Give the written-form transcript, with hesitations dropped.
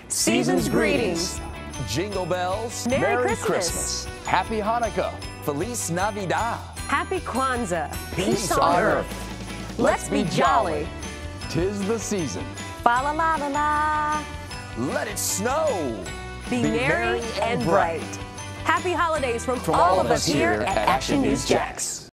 Season's greetings. Jingle bells. Merry Christmas. Happy Hanukkah. Feliz Navidad. Happy Kwanzaa. Peace on earth. Let's be jolly. 'Tis the season. Fa la la la la. Let it snow. Be merry and bright. Happy holidays from all of us here at Action News Jax.